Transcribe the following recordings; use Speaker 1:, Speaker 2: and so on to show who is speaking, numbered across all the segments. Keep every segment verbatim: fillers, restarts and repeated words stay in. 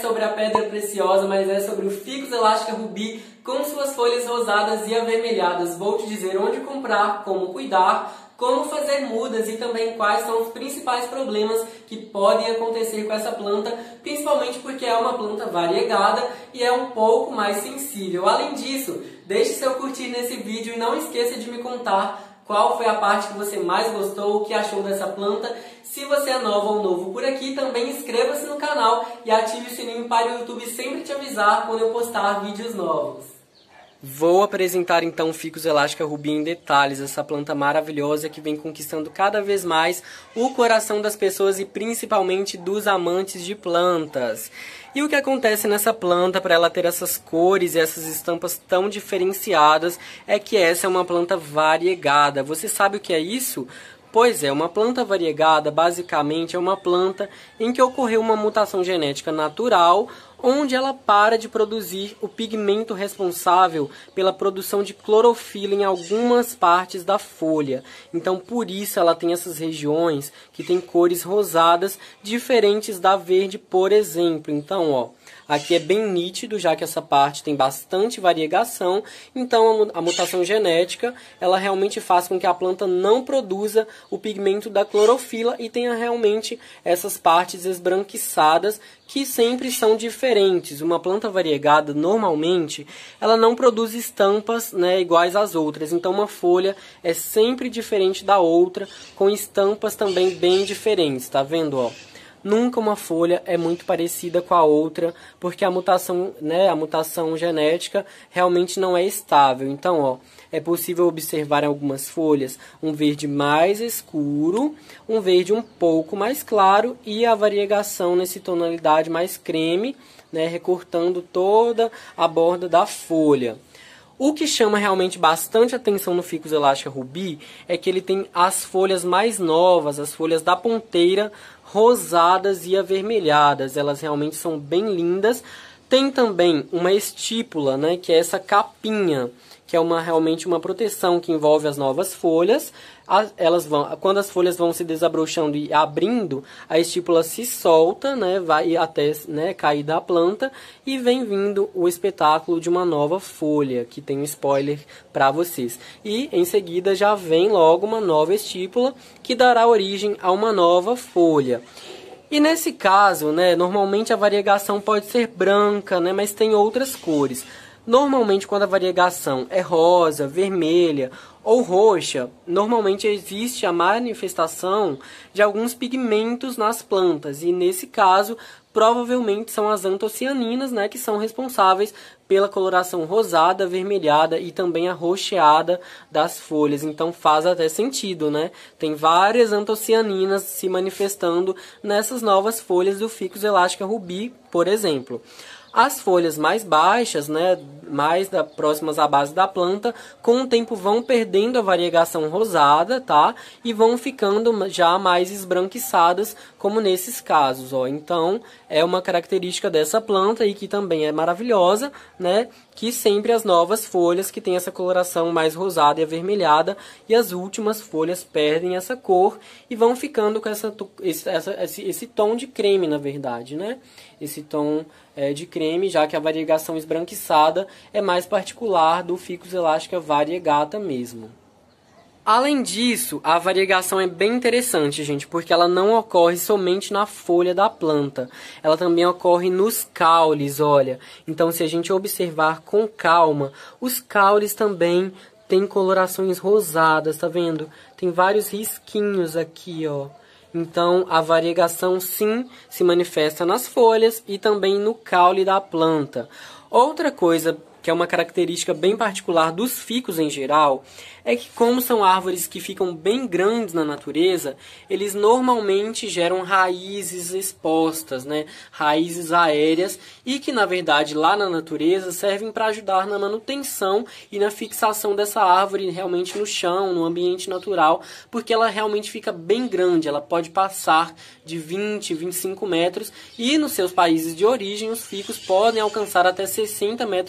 Speaker 1: sobre a pedra preciosa, mas é sobre o Ficus elástica rubi com suas folhas rosadas e avermelhadas. Vou te dizer onde comprar, como cuidar, como fazer mudas e também quais são os principais problemas que podem acontecer com essa planta, principalmente porque é uma planta variegada e é um pouco mais sensível. Além disso, deixe seu curtir nesse vídeo e não esqueça de me contar qual foi a parte que você mais gostou, o que achou dessa planta. Se você é nova ou novo por aqui, também inscreva-se no canal e ative o sininho para o YouTube sempre te avisar quando eu postar vídeos novos. Vou apresentar então o Ficus elástica rubi em detalhes, essa planta maravilhosa que vem conquistando cada vez mais o coração das pessoas e principalmente dos amantes de plantas. E o que acontece nessa planta para ela ter essas cores e essas estampas tão diferenciadas é que essa é uma planta variegada. Você sabe o que é isso? Pois é, uma planta variegada basicamente é uma planta em que ocorreu uma mutação genética natural, onde ela para de produzir o pigmento responsável pela produção de clorofila em algumas partes da folha. Então, por isso ela tem essas regiões que tem cores rosadas diferentes da verde, por exemplo. Então, ó, aqui é bem nítido, já que essa parte tem bastante variegação. Então, a mutação genética, ela realmente faz com que a planta não produza o pigmento da clorofila e tenha realmente essas partes esbranquiçadas que sempre são diferentes. Uma planta variegada, normalmente, ela não produz estampas, né, iguais às outras. Então, uma folha é sempre diferente da outra, com estampas também bem diferentes. Tá vendo, ó? Nunca uma folha é muito parecida com a outra, porque a mutação, né, a mutação genética realmente não é estável. Então, ó, é possível observar em algumas folhas um verde mais escuro, um verde um pouco mais claro e a variegação nessa tonalidade mais creme, né, recortando toda a borda da folha. O que chama realmente bastante atenção no Ficus elástica rubi é que ele tem as folhas mais novas, as folhas da ponteira, rosadas e avermelhadas. Elas realmente são bem lindas. Tem também uma estípula, né, que é essa capinha, que é uma, realmente uma proteção que envolve as novas folhas. As, elas vão, quando as folhas vão se desabrochando e abrindo, a estípula se solta, né, vai até, né, cair da planta e vem vindo o espetáculo de uma nova folha, que tem um spoiler para vocês. E em seguida já vem logo uma nova estípula que dará origem a uma nova folha. E nesse caso, né, normalmente a variegação pode ser branca, né, mas tem outras cores. Normalmente, quando a variegação é rosa, vermelha ou roxa, normalmente existe a manifestação de alguns pigmentos nas plantas. E nesse caso, provavelmente são as antocianinas, né, que são responsáveis pela coloração rosada, avermelhada e também arroxeada das folhas. Então faz até sentido, né? Tem várias antocianinas se manifestando nessas novas folhas do Ficus elástica rubi, por exemplo. As folhas mais baixas, né, mais da, próximas à base da planta, com o tempo vão perdendo a variegação rosada, tá? E vão ficando já mais esbranquiçadas, como nesses casos, ó. Então, é uma característica dessa planta e que também é maravilhosa, né? Que sempre as novas folhas que têm essa coloração mais rosada e avermelhada e as últimas folhas perdem essa cor e vão ficando com essa, esse, essa, esse, esse tom de creme, na verdade, né? Esse tom é, de creme, já que a variegação esbranquiçada é mais particular do Ficus elástica variegata mesmo. Além disso, a variegação é bem interessante, gente, porque ela não ocorre somente na folha da planta. Ela também ocorre nos caules, olha. Então, se a gente observar com calma, os caules também têm colorações rosadas, tá vendo? Tem vários risquinhos aqui, ó. Então, a variegação, sim, se manifesta nas folhas e também no caule da planta. Outra coisa que é uma característica bem particular dos ficus em geral, é que como são árvores que ficam bem grandes na natureza, eles normalmente geram raízes expostas, né? Raízes aéreas, e que na verdade lá na natureza servem para ajudar na manutenção e na fixação dessa árvore realmente no chão, no ambiente natural, porque ela realmente fica bem grande, ela pode passar de vinte, vinte e cinco metros, e nos seus países de origem os ficus podem alcançar até sessenta metros de altura.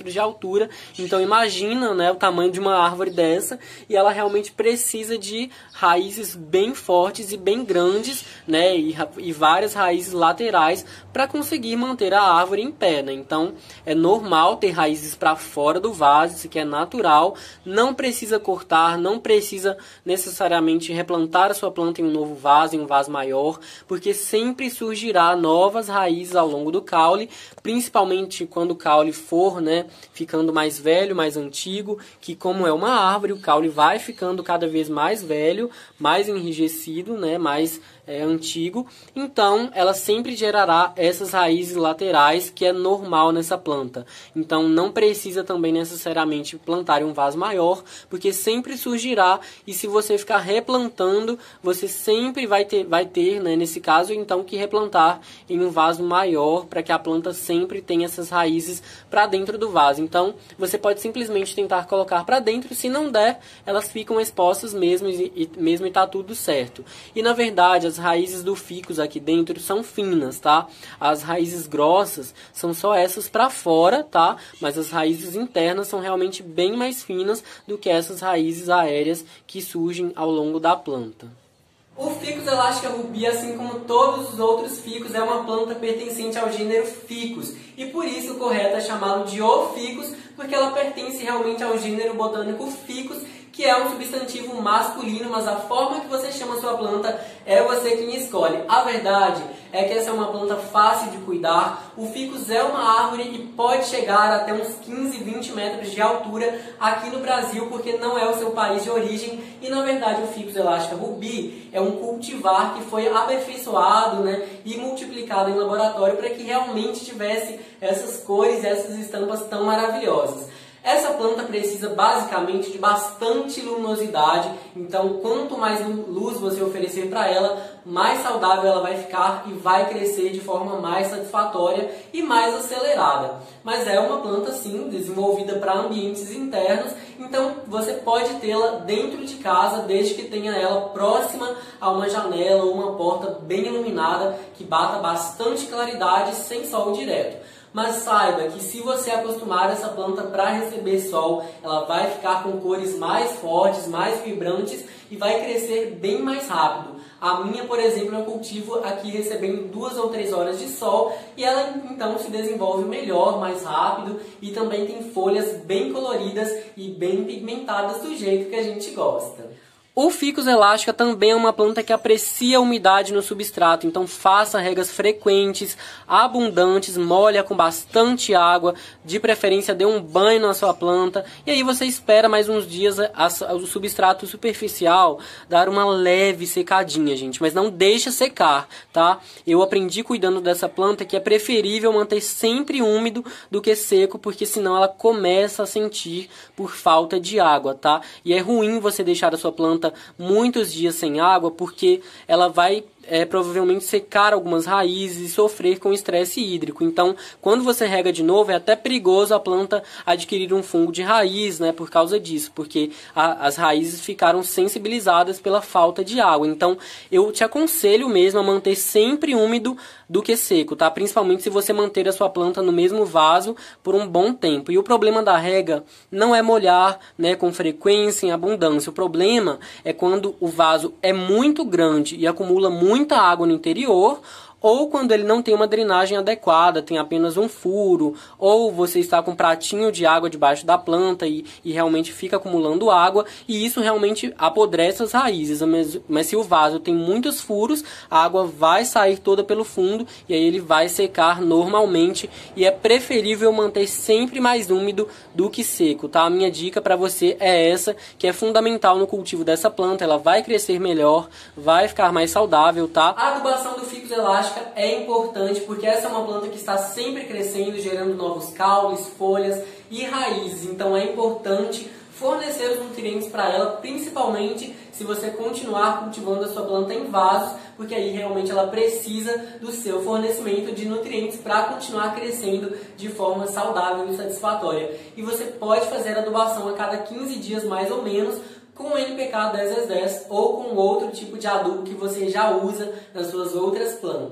Speaker 1: altura. Então imagina, né, o tamanho de uma árvore dessa, e ela realmente precisa de raízes bem fortes e bem grandes, né, e, e várias raízes laterais para conseguir manter a árvore em pé, né? Então é normal ter raízes para fora do vaso, isso que é natural. Não precisa cortar, não precisa necessariamente replantar a sua planta em um novo vaso, em um vaso maior, porque sempre surgirá novas raízes ao longo do caule, principalmente quando o caule for, né, ficando mais velho, mais antigo, que como é uma árvore, o caule vai ficando cada vez mais velho, mais enrijecido, né, mais é, antigo. Então ela sempre gerará essas raízes laterais, que é normal nessa planta. Então não precisa também necessariamente plantar em um vaso maior, porque sempre surgirá, e se você ficar replantando, você sempre vai ter, vai ter, né, nesse caso, então, que replantar em um vaso maior, para que a planta sempre tenha essas raízes para dentro do vaso. Então você pode simplesmente tentar colocar para dentro, se não der, elas ficam expostas mesmo e, e mesmo e tá tudo certo. E na verdade as raízes do ficus aqui dentro são finas, tá? As raízes grossas são só essas para fora, tá? Mas as raízes internas são realmente bem mais finas do que essas raízes aéreas que surgem ao longo da planta. O Ficus elastica rubi, assim como todos os outros ficus, é uma planta pertencente ao gênero Ficus, e por isso o correto é chamá-lo de o ficus, porque ela pertence realmente ao gênero botânico Ficus, que é um substantivo masculino, mas a forma que você chama a sua planta é você quem escolhe. A verdade é que essa é uma planta fácil de cuidar. O ficus é uma árvore que pode chegar até uns quinze, vinte metros de altura aqui no Brasil, porque não é o seu país de origem. E na verdade o Ficus elastica rubi é um cultivar que foi aperfeiçoado, né, e multiplicado em laboratório para que realmente tivesse essas cores e essas estampas tão maravilhosas. Essa planta precisa basicamente de bastante luminosidade, então quanto mais luz você oferecer para ela, mais saudável ela vai ficar e vai crescer de forma mais satisfatória e mais acelerada. Mas é uma planta sim, desenvolvida para ambientes internos, então você pode tê-la dentro de casa, desde que tenha ela próxima a uma janela ou uma porta bem iluminada, que bata bastante claridade sem sol direto. Mas saiba que se você acostumar essa planta para receber sol, ela vai ficar com cores mais fortes, mais vibrantes e vai crescer bem mais rápido. A minha, por exemplo, eu cultivo aqui recebendo duas ou três horas de sol e ela então se desenvolve melhor, mais rápido, e também tem folhas bem coloridas e bem pigmentadas do jeito que a gente gosta. O Ficus elástica também é uma planta que aprecia a umidade no substrato, então faça regas frequentes, abundantes, molha com bastante água, de preferência dê um banho na sua planta, e aí você espera mais uns dias a, a, o substrato superficial dar uma leve secadinha, gente, mas não deixa secar, tá? Eu aprendi cuidando dessa planta que é preferível manter sempre úmido do que seco, porque senão ela começa a sentir por falta de água, tá? E é ruim você deixar a sua planta muitos dias sem água, porque ela vai é, provavelmente secar algumas raízes e sofrer com estresse hídrico. Então, quando você rega de novo, é até perigoso a planta adquirir um fungo de raiz, né, por causa disso, porque a, as raízes ficaram sensibilizadas pela falta de água. Então, eu te aconselho mesmo a manter sempre úmido do que seco, tá? Principalmente se você manter a sua planta no mesmo vaso por um bom tempo. E o problema da rega não é molhar, né, com frequência, em abundância. O problema é quando o vaso é muito grande e acumula muita água no interior, ou quando ele não tem uma drenagem adequada, tem apenas um furo, ou você está com um pratinho de água debaixo da planta e, e realmente fica acumulando água, e isso realmente apodrece as raízes. Mas, mas se o vaso tem muitos furos, a água vai sair toda pelo fundo e aí ele vai secar normalmente, e é preferível manter sempre mais úmido do que seco, tá? A minha dica para você é essa, que é fundamental no cultivo dessa planta. Ela vai crescer melhor, vai ficar mais saudável, tá? A adubação do Ficus elástica é importante porque essa é uma planta que está sempre crescendo, gerando novos caules, folhas e raízes. Então é importante fornecer os nutrientes para ela, principalmente se você continuar cultivando a sua planta em vasos, porque aí realmente ela precisa do seu fornecimento de nutrientes para continuar crescendo de forma saudável e satisfatória. E você pode fazer adubação a cada quinze dias mais ou menos, com o N P K dez dez dez ou com outro tipo de adubo que você já usa nas suas outras plantas.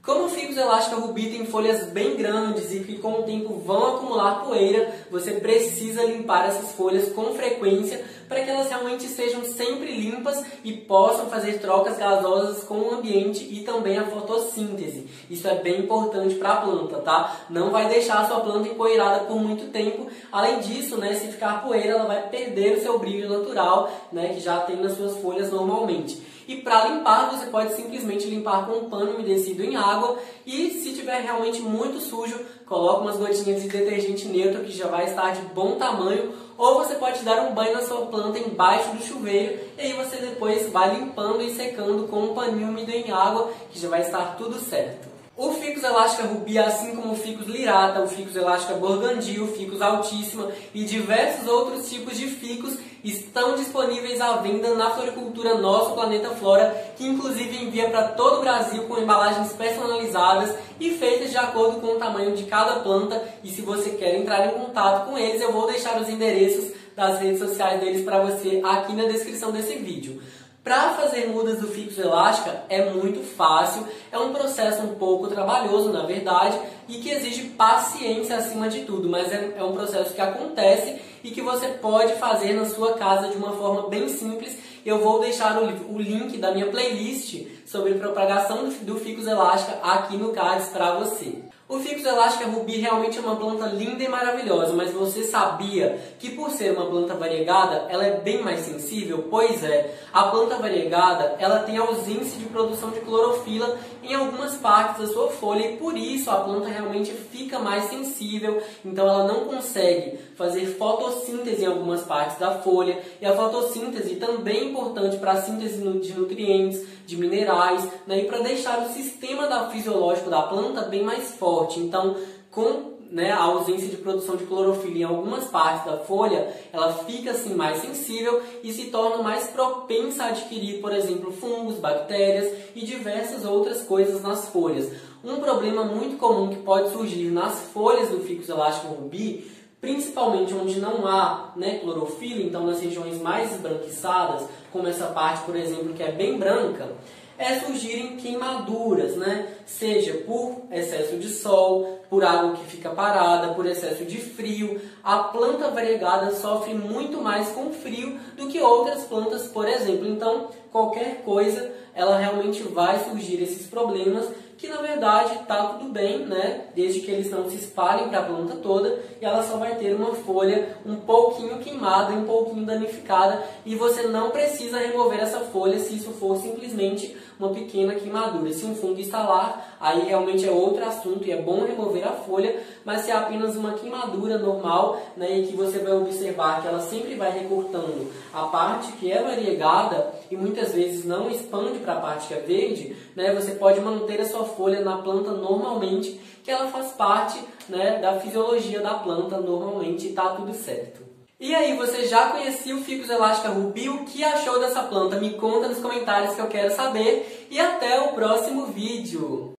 Speaker 1: Como o Ficus elástica rubi tem folhas bem grandes e que com o tempo vão acumular poeira, você precisa limpar essas folhas com frequência para que elas realmente sejam sempre limpas e possam fazer trocas gasosas com o ambiente e também a fotossíntese. Isso é bem importante para a planta, tá? Não vai deixar a sua planta empoeirada por muito tempo. Além disso, né, se ficar poeira, ela vai perder o seu brilho natural, né, que já tem nas suas folhas normalmente. E para limpar, você pode simplesmente limpar com um pano umedecido em água e, se tiver realmente muito sujo, coloque umas gotinhas de detergente neutro que já vai estar de bom tamanho, ou você pode dar um banho na sua planta embaixo do chuveiro e aí você depois vai limpando e secando com um paninho úmido em água que já vai estar tudo certo. O Ficus elástica rubi, assim como o Ficus lirata, o Ficus elástica burgundy, o Ficus altíssima e diversos outros tipos de ficus estão disponíveis à venda na Floricultura Nosso Planeta Flora, que inclusive envia para todo o Brasil com embalagens personalizadas e feitas de acordo com o tamanho de cada planta. E se você quer entrar em contato com eles, eu vou deixar os endereços das redes sociais deles para você aqui na descrição desse vídeo. Para fazer mudas do Ficus elástica é muito fácil, é um processo um pouco trabalhoso na verdade e que exige paciência acima de tudo, mas é, é um processo que acontece e que você pode fazer na sua casa de uma forma bem simples. Eu vou deixar o, o link da minha playlist sobre propagação do, do Ficus elástica aqui no card para você. O Ficus elástica rubi realmente é uma planta linda e maravilhosa, mas você sabia que por ser uma planta variegada, ela é bem mais sensível? Pois é, a planta variegada ela tem ausência de produção de clorofila em algumas partes da sua folha e por isso a planta realmente fica mais sensível, então ela não consegue fazer fotossíntese em algumas partes da folha e a fotossíntese também é importante para a síntese de nutrientes, de minerais, né, e para deixar o sistema da, fisiológico da planta bem mais forte. Então, com né, a ausência de produção de clorofila em algumas partes da folha, ela fica assim mais sensível e se torna mais propensa a adquirir, por exemplo, fungos, bactérias e diversas outras coisas nas folhas. Um problema muito comum que pode surgir nas folhas do Ficus elástica rubi, principalmente onde não há né, clorofila, então nas regiões mais esbranquiçadas, como essa parte, por exemplo, que é bem branca, é surgirem queimaduras, né? Seja por excesso de sol, por água que fica parada, por excesso de frio. A planta variegada sofre muito mais com frio do que outras plantas, por exemplo. Então, qualquer coisa, ela realmente vai surgir esses problemas, que na verdade está tudo bem, né? Desde que eles não se espalhem para a planta toda e ela só vai ter uma folha um pouquinho queimada, um pouquinho danificada e você não precisa remover essa folha se isso for simplesmente uma pequena queimadura. Se um fungo instalar, aí realmente é outro assunto e é bom remover a folha, mas se é apenas uma queimadura normal, né, em que você vai observar que ela sempre vai recortando a parte que é variegada e muitas vezes não expande para a parte que é verde, né, você pode manter a sua folha na planta normalmente, que ela faz parte né, da fisiologia da planta normalmente e está tudo certo. E aí, você já conhecia o Ficus elástica rubi? O que achou dessa planta? Me conta nos comentários que eu quero saber. E até o próximo vídeo!